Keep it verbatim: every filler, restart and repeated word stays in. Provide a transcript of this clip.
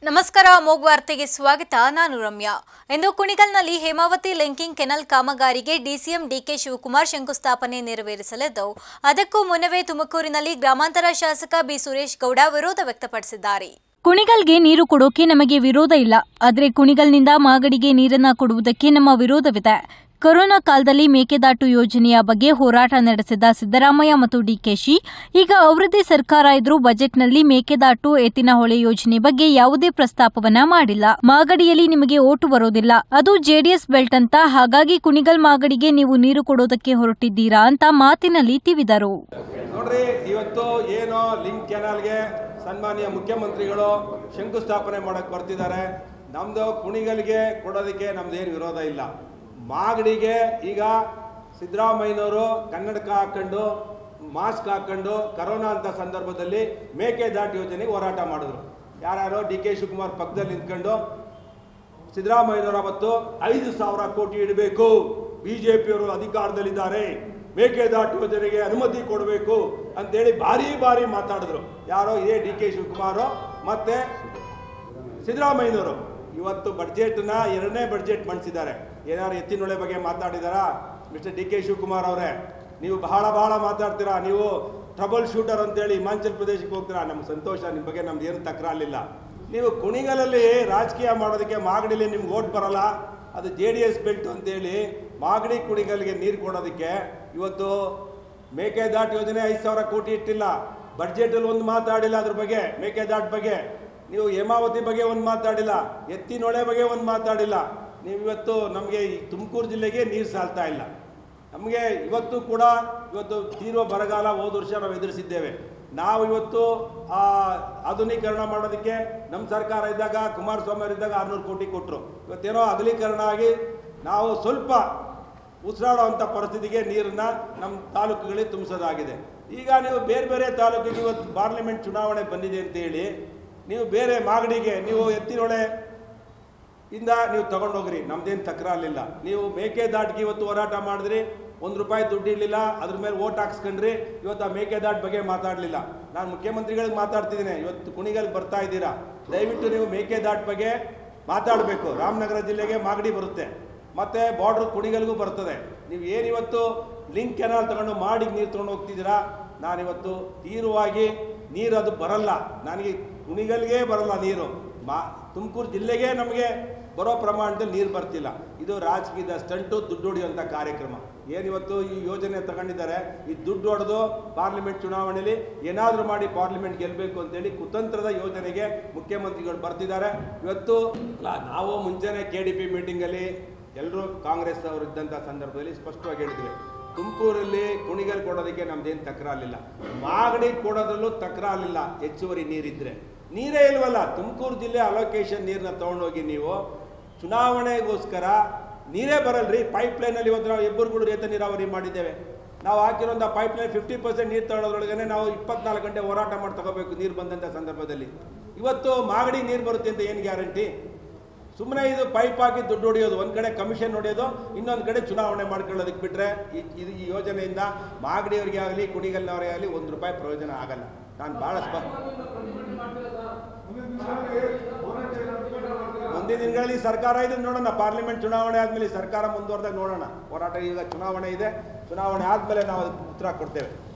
ನಮಸ್ಕಾರ ಮೋಗ್ ವಾರ್ತೆಗೆ ಸ್ವಾಗತ ನಾನು ರಮ್ಯಾ ಇಂದು ಕುಣಿಗಲ್ನಲ್ಲಿ ಹೇಮಾವತಿ ಲಿಂಕಿಂಗ್ ಕೆನಲ್ ಕಾಮಗಾರಿಗೆ ಡಿಸಿಎಂ ಡಿಕೆ ಶಿವಕುಮಾರ್ ಶಂಕುಸ್ಥಾಪನೆ ನೆರವೇರಿಸಲಿದ್ದು ಅದಕ್ಕೂ ಮುನ್ನವೇ ತುಮಕೂರಿನಲ್ಲಿ ಗ್ರಾಮಾಂತರ ಶಾಸಕ ಬಿ ಸುರೇಶ್ ಗೌಡ ವಿರೋಧ ವ್ಯಕ್ತಪಡಿಸಿದ್ದಾರೆ। ಕುಣಿಗಲ್ಗೆ ನೀರು ಕೊಡೋಕೆ ನಮಗೆ ವಿರೋಧ ಇಲ್ಲ, ಆದರೆ ಕುಣಿಗಲ್ನಿಂದ ಮಾಗಡಿಗೆ ನೀರನ್ನ ಕೊಡುವುದಕ್ಕೆ ನಮ್ಮ ವಿರೋಧವಿದೆ। ಕೊರೋನಾ ಕಾಲದಲ್ಲಿ ಮೇಕೆದಾಟು ಯೋಜನೆಯ ಬಗ್ಗೆ ಹೋರಾಟ ನಡೆಸಿದ ಸಿದ್ದರಾಮಯ್ಯ ಮತ್ತು ಡಿಕೆಶಿ ಈಗ ಅವರದೇ ಸರ್ಕಾರ ಇದ್ರೂ ಬಜೆಟ್ನಲ್ಲಿ ಮೇಕೆದಾಟು ಎತ್ತಿನಹೊಳೆ ಯೋಜನೆ ಬಗ್ಗೆ ಯಾವುದೇ ಪ್ರಸ್ತಾಪವನ್ನ ಮಾಡಿಲ್ಲ। ಮಾಗಡಿಯಲ್ಲಿ ನಿಮಗೆ ಓಟು ಬರೋದಿಲ್ಲ, ಅದು ಜೆಡಿಎಸ್ ಬೆಲ್ಟ್ ಅಂತ, ಹಾಗಾಗಿ ಕುಣಿಗಲ್ ಮಾಗಡಿಗೆ ನೀವು ನೀರು ಕೊಡೋದಕ್ಕೆ ಹೊರಟಿದ್ದೀರಾ ಅಂತ ಮಾತಿನಲ್ಲಿ ತಿವಿದರು। ನೋಡ್ರಿ, ಇವತ್ತು ಏನೋ ಲಿಂಕ್ ಕೆನಾಲ್ಗೆ ಸನ್ಮಾನ್ಯ ಮುಖ್ಯಮಂತ್ರಿಗಳು ಶಂಕುಸ್ಥಾಪನೆ ಮಾಡಕ್ಕೆ ಬರ್ತಿದ್ದಾರೆ। ನಮ್ದು ಕುಣಿಗಲ್ಗೆ ಕೊಡೋದಕ್ಕೆ ನಮ್ದೇನು ವಿರೋಧ ಇಲ್ಲ। ಮಾಗಡಿಗೆ ಈಗ ಸಿದ್ದರಾಮಯ್ಯನವರು ಕನ್ನಡಕ ಹಾಕೊಂಡು ಮಾಸ್ಕ್ ಹಾಕೊಂಡು ಕರೋನಾ ಅಂತ ಸಂದರ್ಭದಲ್ಲಿ ಮೇಕೆದಾಟು ಯೋಜನೆಗೆ ಹೋರಾಟ ಮಾಡಿದ್ರು। ಯಾರ್ಯಾರೋ ಡಿ ಕೆ ಶಿವಕುಮಾರ್ ಪಕ್ಕದಲ್ಲಿ ನಿಂತ್ಕೊಂಡು ಸಿದ್ದರಾಮಯ್ಯನವರು ಅವತ್ತು ಐದು ಸಾವಿರ ಕೋಟಿ ಇಡಬೇಕು, ಬಿಜೆಪಿಯವರು ಅಧಿಕಾರದಲ್ಲಿದ್ದಾರೆ, ಮೇಕೆದಾಟು ಯೋಜನೆಗೆ ಅನುಮತಿ ಕೊಡಬೇಕು ಅಂತೇಳಿ ಭಾರಿ ಭಾರಿ ಮಾತಾಡಿದ್ರು। ಯಾರೋ ಇದೇ ಡಿ ಕೆ ಶಿವಕುಮಾರ್ ಮತ್ತೆ ಸಿದ್ದರಾಮಯ್ಯನವರು ಇವತ್ತು ಬಡ್ಜೆಟ್ನ ಎರಡನೇ ಬಡ್ಜೆಟ್ ಮಂಡಿಸಿದ್ದಾರೆ। ಏನಾದ್ರು ಎತ್ತಿನೊಳೆ ಬಗ್ಗೆ ಮಾತಾಡಿದಾರಾ? ಮಿಸ್ಟರ್ ಡಿ ಕೆ ಶಿವಕುಮಾರ್ ಅವರೇ, ನೀವು ಬಹಳ ಬಹಳ ಮಾತಾಡ್ತೀರಾ, ನೀವು ಟ್ರಬಲ್ ಶೂಟರ್ ಅಂತೇಳಿ ಹಿಮಾಚಲ ಪ್ರದೇಶಕ್ಕೆ ಹೋಗ್ತೀರಾ, ನಮ್ಗೆ ಸಂತೋಷ, ನಿಮ್ಮ ಬಗ್ಗೆ ನಮ್ದು ಏನು ತಕರಾರಿಲ್ಲ। ನೀವು ಕುಣಿಗಲಲ್ಲಿ ರಾಜಕೀಯ ಮಾಡೋದಕ್ಕೆ ಮಾಗಡಿಲಿ ನಿಮ್ಗೆ ಓಟ್ ಬರಲ್ಲ, ಅದು ಜೆ ಡಿ ಎಸ್ ಬೆಲ್ಟ್ ಅಂತೇಳಿ ಮಾಗಡಿ ಕುಣಿಗಲ್ಗೆ ನೀರು ಕೊಡೋದಕ್ಕೆ ಇವತ್ತು ಮೇಕೆದಾಟು ಯೋಜನೆ ಐದು ಸಾವಿರ ಕೋಟಿ ಇಟ್ಟಿಲ್ಲ, ಬಡ್ಜೆಟಲ್ಲಿ ಒಂದು ಮಾತಾಡಿಲ್ಲ ಅದ್ರ ಬಗ್ಗೆ, ಮೇಕೆದಾಟು ಬಗ್ಗೆ ನೀವು ಹೇಮಾವತಿ ಬಗ್ಗೆ ಒಂದು ಮಾತಾಡಿಲ್ಲ, ಎತ್ತಿನೊಳೆ ಬಗ್ಗೆ ಒಂದು ಮಾತಾಡಿಲ್ಲ। ನೀವು ಇವತ್ತು ನಮಗೆ ಈ ತುಮಕೂರು ಜಿಲ್ಲೆಗೆ ನೀರು ಸಾಲ್ತಾ ಇಲ್ಲ। ನಮಗೆ ಇವತ್ತು ಕೂಡ ಇವತ್ತು ತೀವ್ರ ಬರಗಾಲ ಹೋದ ವರ್ಷ ನಾವು ಎದುರಿಸಿದ್ದೇವೆ। ನಾವು ಇವತ್ತು ಆ ಆಧುನೀಕರಣ ಮಾಡೋದಕ್ಕೆ ನಮ್ಮ ಸರ್ಕಾರ ಇದ್ದಾಗ ಕುಮಾರಸ್ವಾಮಿ ಅವರಿದ್ದಾಗ ಆರುನೂರು ಕೋಟಿ ಕೊಟ್ಟರು। ಇವತ್ತೇನೋ ಅಗಲೀಕರಣ ಆಗಿ ನಾವು ಸ್ವಲ್ಪ ಉಸಿರಾಡುವಂಥ ಪರಿಸ್ಥಿತಿಗೆ ನೀರನ್ನು ನಮ್ಮ ತಾಲೂಕುಗಳಿಗೆ ತುಂಬಿಸೋದಾಗಿದೆ। ಈಗ ನೀವು ಬೇರೆ ಬೇರೆ ತಾಲೂಕಿಗೆ ಇವತ್ತು ಪಾರ್ಲಿಮೆಂಟ್ ಚುನಾವಣೆ ಬಂದಿದೆ ಅಂತೇಳಿ ನೀವು ಬೇರೆ ಮಾಗಡಿಗೆ ನೀವು ಎತ್ತಿನೊಳೆ ಇಂದ ನೀವು ತಗೊಂಡೋಗ್ರಿ, ನಮ್ದೇನು ತಕರಾರಿಲ್ಲ। ನೀವು ಮೇಕೆದಾಟಿಗೆ ಇವತ್ತು ಹೋರಾಟ ಮಾಡಿದ್ರಿ, ಒಂದು ರೂಪಾಯಿ ದುಡ್ಡು ಇರಲಿಲ್ಲ, ಅದ್ರ ಮೇಲೆ ಓಟ್ ಹಾಕ್ಸ್ಕೊಂಡ್ರಿ, ಇವತ್ತು ಆ ಮೇಕೆದಾಟು ಬಗ್ಗೆ ಮಾತಾಡಲಿಲ್ಲ। ನಾನು ಮುಖ್ಯಮಂತ್ರಿಗಳಿಗೆ ಮಾತಾಡ್ತಿದ್ದೀನಿ, ಇವತ್ತು ಕುಣಿಗಲ್ ಬರ್ತಾ ಇದ್ದೀರಾ, ದಯವಿಟ್ಟು ನೀವು ಮೇಕೆದಾಟು ಬಗ್ಗೆ ಮಾತಾಡಬೇಕು। ರಾಮನಗರ ಜಿಲ್ಲೆಗೆ ಮಾಗಡಿ ಬರುತ್ತೆ, ಮತ್ತು ಬಾರ್ಡ್ರ್ ಕುಣಿಗಲ್ಗೂ ಬರ್ತದೆ। ನೀವು ಏನಿವತ್ತು ಲಿಂಕ್ ಕೆನಾಲ್ ತಗೊಂಡು ಮಾಡಿ ನೀರು ತೊಗೊಂಡು ಹೋಗ್ತಿದ್ದೀರಾ, ನಾನಿವತ್ತು ತೀವ್ರವಾಗಿ ನೀರು ಅದು ಬರಲ್ಲ, ನನಗೆ ಕುಣಿಗಲ್ಗೆ ಬರಲ್ಲ ನೀರು, ಮಾ ತುಮಕೂರು ಜಿಲ್ಲೆಗೆ ನಮಗೆ ಬರೋ ಪ್ರಮಾಣದಲ್ಲಿ ನೀರು ಬರ್ತಿಲ್ಲ। ಇದು ರಾಜಕೀಯದ ಸ್ಟಂಟು, ದುಡ್ಡು ಹೊಡೆಯುವಂಥ ಕಾರ್ಯಕ್ರಮ। ಏನಿವತ್ತು ಈ ಯೋಜನೆ ತಗೊಂಡಿದ್ದಾರೆ, ಈ ದುಡ್ಡು ಹೊಡೆದು ಪಾರ್ಲಿಮೆಂಟ್ ಚುನಾವಣೆಯಲ್ಲಿ ಏನಾದರೂ ಮಾಡಿ ಪಾರ್ಲಿಮೆಂಟ್ ಗೆಲ್ಲಬೇಕು ಅಂತೇಳಿ ಕುತಂತ್ರದ ಯೋಜನೆಗೆ ಮುಖ್ಯಮಂತ್ರಿಗಳು ಬರ್ತಿದ್ದಾರೆ। ಇವತ್ತು ನಾವು ಮುಂಚೆನೇ ಕೆ ಡಿ ಪಿ ಮೀಟಿಂಗಲ್ಲಿ ಎಲ್ಲರೂ ಕಾಂಗ್ರೆಸ್ ಅವರು ಇದ್ದಂಥ ಸಂದರ್ಭದಲ್ಲಿ ಸ್ಪಷ್ಟವಾಗಿ ಹೇಳಿದ್ವಿ, ತುಮಕೂರಲ್ಲಿ ಕುಣಿಗಲ್ ಕೊಡೋದಕ್ಕೆ ನಮ್ದೇನು ತಕರಾರಿಲ್ಲ, ಮಾಗಡಿ ಕೊಡೋದ್ರಲ್ಲೂ ತಕರಾರಿಲ್ಲ, ಹೆಚ್ಚುವರಿ ನೀರಿದ್ರೆ। ನೀರೇ ಇಲ್ವಲ್ಲ, ತುಮಕೂರು ಜಿಲ್ಲೆ ಅಲೋಕೇಶನ್ ನೀರನ್ನ ತೊಗೊಂಡೋಗಿ ನೀವು ಚುನಾವಣೆಗೋಸ್ಕರ ನೀರೇ ಬರಲ್ರಿ। ಪೈಪ್ಲೈನಲ್ಲಿ ಇವತ್ತು ನಾವು ಹೆಬ್ಬೂರುಗಳು ರೇತ ನೀರಾವರಿ ಮಾಡಿದ್ದೇವೆ, ನಾವು ಹಾಕಿರೋಂಥ ಪೈಪ್ಲೈನ್ ಫಿಫ್ಟಿ ಪರ್ಸೆಂಟ್ ನೀರು ತಗೊಳ್ಳೋದ್ರೊಳಗನೆ ನಾವು ಇಪ್ಪತ್ನಾಲ್ಕು ಗಂಟೆ ಹೋರಾಟ ಮಾಡಿ ತಗೋಬೇಕು ನೀರು ಬಂದಂಥ ಸಂದರ್ಭದಲ್ಲಿ। ಇವತ್ತು ಮಾಗಡಿ ನೀರು ಬರುತ್ತೆ ಅಂತ ಏನು ಗ್ಯಾರಂಟಿ? ಸುಮ್ಮನೆ ಇದು ಪೈಪ್ ಹಾಕಿ ದುಡ್ಡು ಹೊಡೆಯೋದು, ಒಂದು ಕಡೆ ಕಮಿಷನ್ ಹೊಡೆಯೋದು, ಇನ್ನೊಂದು ಕಡೆ ಚುನಾವಣೆ ಮಾಡ್ಕೊಳ್ಳೋದಕ್ಕೆ ಬಿಟ್ಟರೆ ಇದು ಈ ಯೋಜನೆಯಿಂದ ಮಾಗಡಿಯವರಿಗೆ ಆಗಲಿ ಕುಣಿಗಲ್ನವರಿಗೆ ಆಗಲಿ ಒಂದು ರೂಪಾಯಿ ಪ್ರಯೋಜನ ಆಗಲ್ಲ। ನಾನು ಭಾಳ ಸ್ಪ ಮುಂದಿನ ದಿನಗಳಲ್ಲಿ ಸರ್ಕಾರ ಇದೆ ನೋಡೋಣ, ಪಾರ್ಲಿಮೆಂಟ್ ಚುನಾವಣೆ ಆದಮೇಲೆ ಸರ್ಕಾರ ಮುಂದುವರೆದಾಗ ನೋಡೋಣ, ಹೋರಾಟ ಈಗ ಚುನಾವಣೆ ಇದೆ, ಚುನಾವಣೆ ಆದಮೇಲೆ ನಾವು ಅದಕ್ಕೆ ಉತ್ತರ ಕೊಡ್ತೇವೆ।